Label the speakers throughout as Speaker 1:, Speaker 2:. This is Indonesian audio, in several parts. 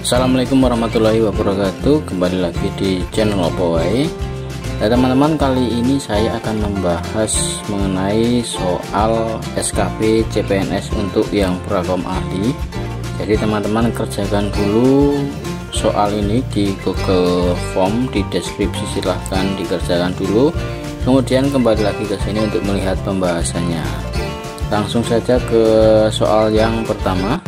Speaker 1: Assalamualaikum warahmatullahi wabarakatuh. Kembali lagi di channel Opo Wae. Nah teman-teman, kali ini saya akan membahas mengenai soal SKP CPNS untuk yang prakom ahli. Jadi teman-teman kerjakan dulu soal ini di Google Form, di deskripsi silahkan dikerjakan dulu. Kemudian kembali lagi ke sini untuk melihat pembahasannya. Langsung saja ke soal yang pertama.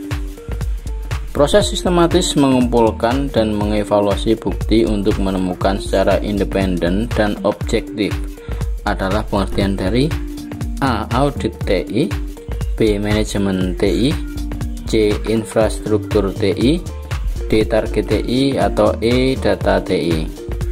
Speaker 1: Proses sistematis mengumpulkan dan mengevaluasi bukti untuk menemukan secara independen dan objektif adalah pengertian dari A. Audit TI, B. Manajemen TI, C. Infrastruktur TI, D. Target TI, atau E. Data TI.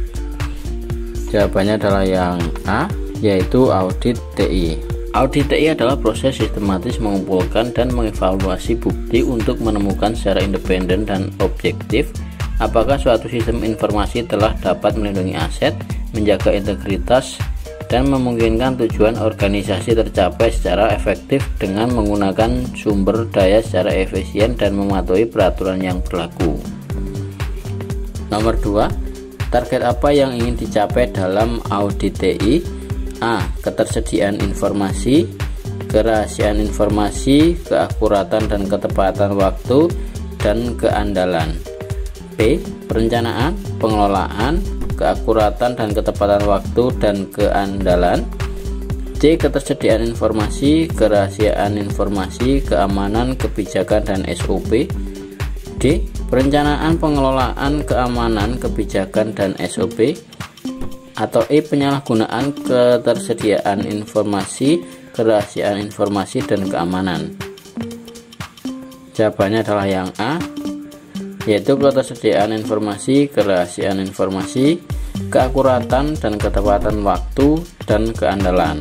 Speaker 1: Jawabannya adalah yang A, yaitu audit TI. Audit TI adalah proses sistematis mengumpulkan dan mengevaluasi bukti untuk menemukan secara independen dan objektif apakah suatu sistem informasi telah dapat melindungi aset, menjaga integritas, dan memungkinkan tujuan organisasi tercapai secara efektif dengan menggunakan sumber daya secara efisien dan mematuhi peraturan yang berlaku. Nomor 2. Target apa yang ingin dicapai dalam audit TI? A. Ketersediaan informasi, kerahasiaan informasi, keakuratan dan ketepatan waktu, dan keandalan. B. Perencanaan, pengelolaan, keakuratan dan ketepatan waktu, dan keandalan. C. Ketersediaan informasi, kerahasiaan informasi, keamanan, kebijakan, dan SOP. D. Perencanaan, pengelolaan, keamanan, kebijakan, dan SOP. Atau E. Penyalahgunaan ketersediaan informasi, kerahasiaan informasi, dan keamanan. Jawabannya adalah yang A, yaitu ketersediaan informasi, kerahasiaan informasi, keakuratan dan ketepatan waktu, dan keandalan.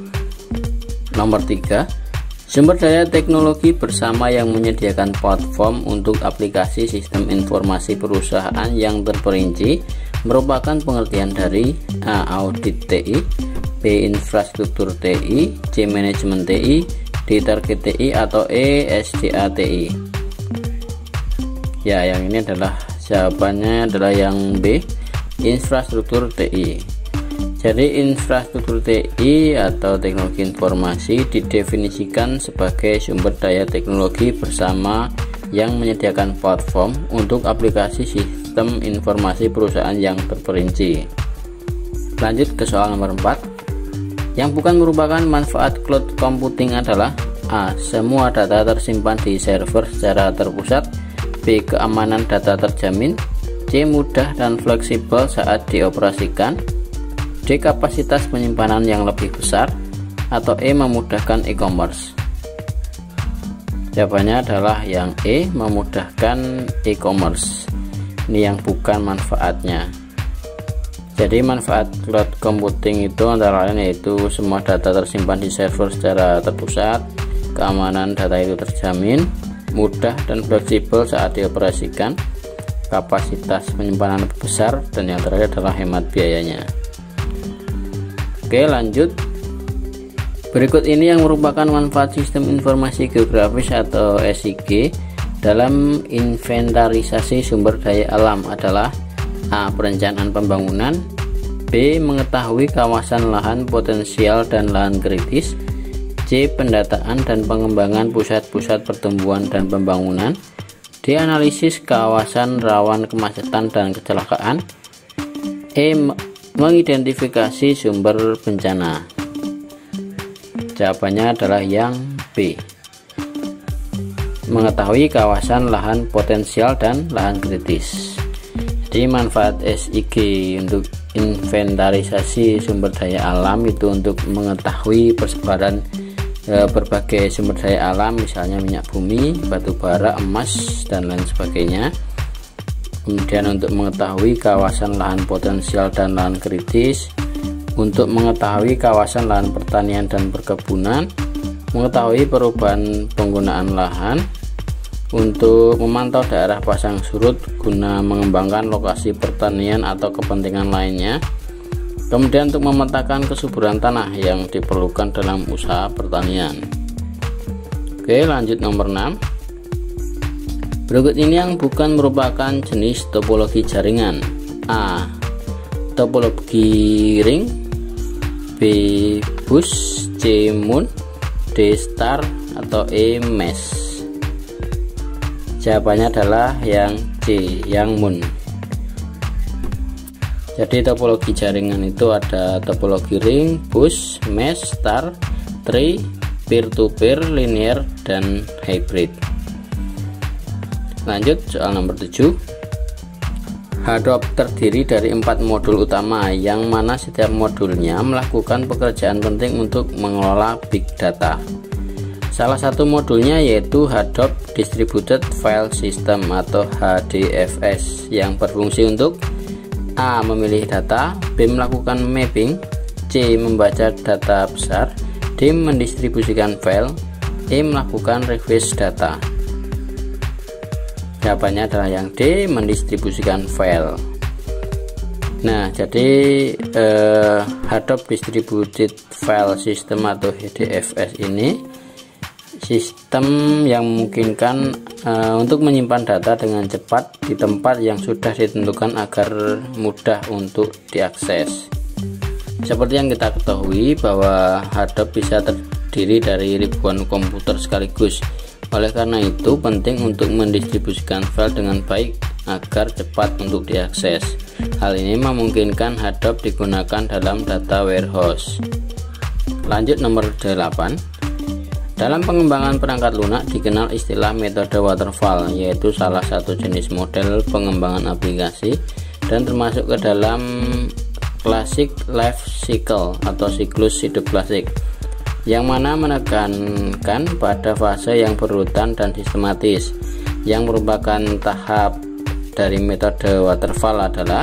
Speaker 1: Nomor 3. Sumber daya teknologi bersama yang menyediakan platform untuk aplikasi sistem informasi perusahaan yang terperinci merupakan pengertian dari A. Audit TI, B. Infrastruktur TI, C. Manajemen TI, D. Target TI, atau E. SDA TI. Ya, yang ini adalah jawabannya adalah yang B. Infrastruktur TI. Jadi infrastruktur TI atau teknologi informasi didefinisikan sebagai sumber daya teknologi bersama yang menyediakan platform untuk aplikasi sistem informasi perusahaan yang terperinci. Lanjut ke soal nomor 4. Yang bukan merupakan manfaat cloud computing adalah A. Semua data tersimpan di server secara terpusat, B. Keamanan data terjamin, C. Mudah dan fleksibel saat dioperasikan, D. Kapasitas penyimpanan yang lebih besar, atau E. Memudahkan e-commerce. Jawabannya adalah yang E. Memudahkan e-commerce. Ini yang bukan manfaatnya. Jadi manfaat cloud computing itu antara lain yaitu semua data tersimpan di server secara terpusat, keamanan data itu terjamin, mudah dan fleksibel saat dioperasikan, kapasitas penyimpanan lebih besar, dan yang terakhir adalah hemat biayanya. Oke, lanjut. Berikut ini yang merupakan manfaat sistem informasi geografis atau SIG dalam inventarisasi sumber daya alam adalah A. Perencanaan pembangunan, B. Mengetahui kawasan lahan potensial dan lahan kritis, C. Pendataan dan pengembangan pusat-pusat pertumbuhan dan pembangunan, D. Analisis kawasan rawan kemacetan dan kecelakaan, E. Mengidentifikasi sumber bencana. Jawabannya adalah yang B. Mengetahui kawasan lahan potensial dan lahan kritis. Jadi manfaat SIG untuk inventarisasi sumber daya alam itu untuk mengetahui persebaran berbagai sumber daya alam, misalnya minyak bumi, batu bara, emas, dan lain sebagainya. Kemudian untuk mengetahui kawasan lahan potensial dan lahan kritis, untuk mengetahui kawasan lahan pertanian dan perkebunan, mengetahui perubahan penggunaan lahan, untuk memantau daerah pasang surut guna mengembangkan lokasi pertanian atau kepentingan lainnya, kemudian untuk memetakan kesuburan tanah yang diperlukan dalam usaha pertanian. Oke, lanjut nomor 6. Berikut ini yang bukan merupakan jenis topologi jaringan: A. Topologi ring, B. Bus, C. Moon, D. Star, atau E. Mesh. Jawabannya adalah yang C, yang Moon. Jadi topologi jaringan itu ada topologi ring, bus, mesh, star, tree, peer-to-peer, linear, dan hybrid. Lanjut soal nomor 7. HADOP terdiri dari 4 modul utama yang mana setiap modulnya melakukan pekerjaan penting untuk mengelola big data. Salah satu modulnya yaitu HADOP Distributed File System atau HDFS yang berfungsi untuk A. Memilih data, B. Melakukan mapping, C. Membaca data besar, D. Mendistribusikan file, E. Melakukan request data. Jawabannya adalah yang D, mendistribusikan file. Nah, jadi HADOP Distributed File System atau HDFS ini sistem yang memungkinkan untuk menyimpan data dengan cepat di tempat yang sudah ditentukan agar mudah untuk diakses. Seperti yang kita ketahui bahwa HADOP bisa terdiri dari ribuan komputer sekaligus. Oleh karena itu penting untuk mendistribusikan file dengan baik agar cepat untuk diakses. Hal ini memungkinkan HADOP digunakan dalam data warehouse. Lanjut nomor 8. Dalam pengembangan perangkat lunak dikenal istilah metode waterfall, yaitu salah satu jenis model pengembangan aplikasi dan termasuk ke dalam classic life cycle atau siklus hidup klasik, yang mana menekankan pada fase yang berurutan dan sistematis. Yang merupakan tahap dari metode waterfall adalah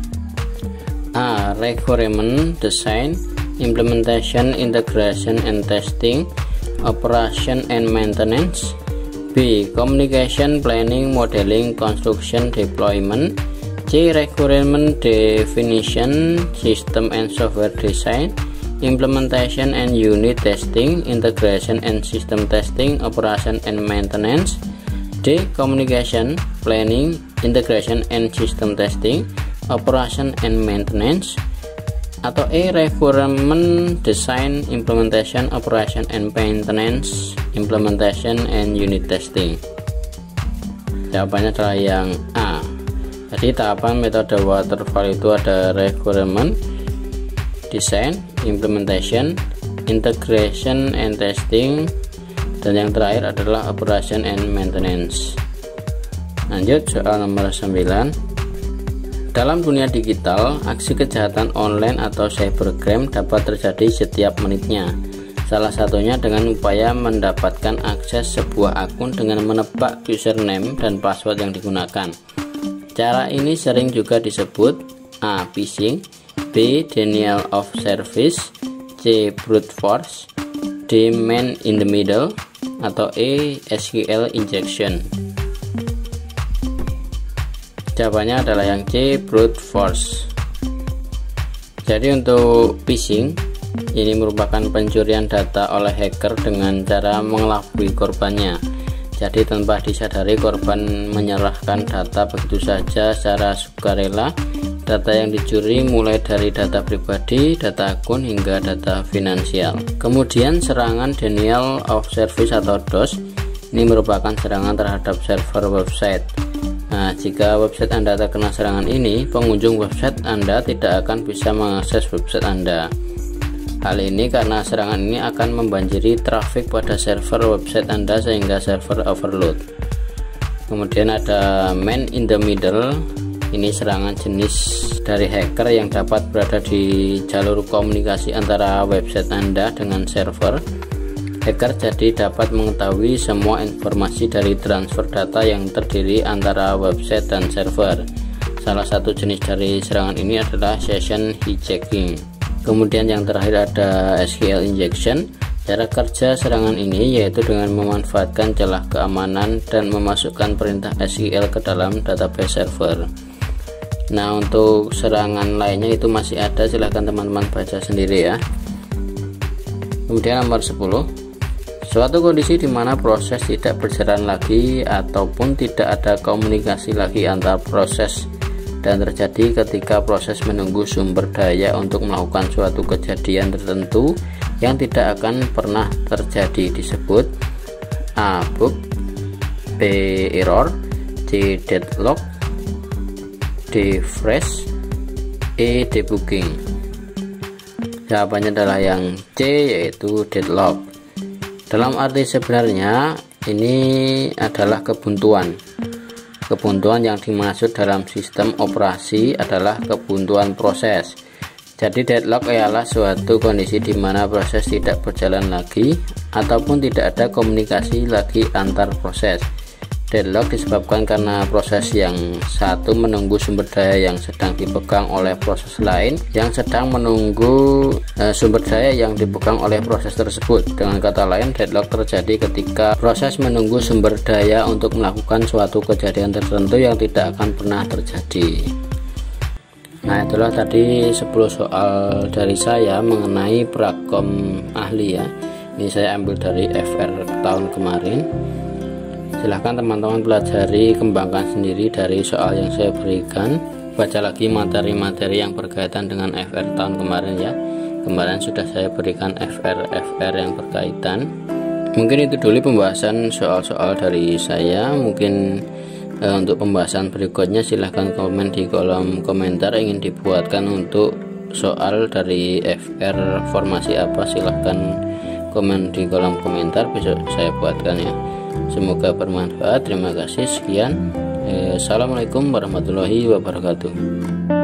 Speaker 1: A. Requirement Design, Implementation, Integration and Testing, Operation and Maintenance. B. Communication, Planning, Modeling, Construction, Deployment. C. Requirement Definition, System and Software Design, Implementation and Unit Testing, Integration and System Testing, Operation and Maintenance. D. Communication, Planning, Integration and System Testing, Operation and Maintenance. Atau E. Requirement Design, Implementation, Operation and Maintenance, Implementation and Unit Testing. Jawabannya adalah yang A. Jadi tahapan metode waterfall itu ada requirement, design, implementation, integration and testing, dan yang terakhir adalah operation and maintenance. Lanjut soal nomor 9. Dalam dunia digital, aksi kejahatan online atau cybercrime dapat terjadi setiap menitnya. Salah satunya dengan upaya mendapatkan akses sebuah akun dengan menebak username dan password yang digunakan. Cara ini sering juga disebut A. Phishing, B. Denial of service, C. Brute force, D. Man in the middle, atau E. SQL injection. Jawabannya adalah yang C. Brute force. Jadi untuk phishing ini merupakan pencurian data oleh hacker dengan cara mengelabui korbannya. Jadi tanpa disadari korban menyerahkan data begitu saja secara sukarela. Data yang dicuri mulai dari data pribadi, data akun, hingga data finansial. Kemudian serangan denial of service atau DOS ini merupakan serangan terhadap server website. Nah, jika website Anda terkena serangan ini, pengunjung website Anda tidak akan bisa mengakses website Anda. Hal ini karena serangan ini akan membanjiri trafik pada server website Anda sehingga server overload. Kemudian ada man in the middle. Ini serangan jenis dari hacker yang dapat berada di jalur komunikasi antara website Anda dengan server. Hacker jadi dapat mengetahui semua informasi dari transfer data yang terdiri antara website dan server. Salah satu jenis dari serangan ini adalah session hijacking. Kemudian yang terakhir ada SQL injection. Cara kerja serangan ini yaitu dengan memanfaatkan celah keamanan dan memasukkan perintah SQL ke dalam database server. Nah, untuk serangan lainnya itu masih ada, silahkan teman-teman baca sendiri ya. Kemudian nomor 10. Suatu kondisi di mana proses tidak berjalan lagi ataupun tidak ada komunikasi lagi antar proses dan terjadi ketika proses menunggu sumber daya untuk melakukan suatu kejadian tertentu yang tidak akan pernah terjadi, disebut A. Bug, B. Error, C. Deadlock, D. Freeze, E. Debugging. Jawabannya adalah yang C, yaitu deadlock. Dalam arti sebenarnya ini adalah kebuntuan. Kebuntuan yang dimaksud dalam sistem operasi adalah kebuntuan proses. Jadi deadlock ialah suatu kondisi di mana proses tidak berjalan lagi ataupun tidak ada komunikasi lagi antar proses. Deadlock disebabkan karena proses yang satu menunggu sumber daya yang sedang dipegang oleh proses lain yang sedang menunggu sumber daya yang dipegang oleh proses tersebut. Dengan kata lain, deadlock terjadi ketika proses menunggu sumber daya untuk melakukan suatu kejadian tertentu yang tidak akan pernah terjadi. Nah, itulah tadi 10 soal dari saya mengenai prakom ahli ya. Ini saya ambil dari FR tahun kemarin. Silahkan teman-teman pelajari, kembangkan sendiri dari soal yang saya berikan. Baca lagi materi-materi yang berkaitan dengan FR tahun kemarin ya. Kemarin sudah saya berikan FR yang berkaitan. Mungkin itu dulu pembahasan soal-soal dari saya. Mungkin untuk pembahasan berikutnya silahkan komen di kolom komentar ingin dibuatkan untuk soal dari FR formasi apa, silahkan komen di kolom komentar, besok saya buatkan ya. Semoga bermanfaat. Terima kasih. Sekian. Assalamualaikum warahmatullahi wabarakatuh.